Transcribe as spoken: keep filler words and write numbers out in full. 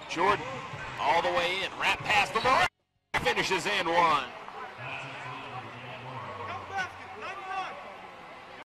Jordan all the way in. Wrap past the Moreira. Finishes in one.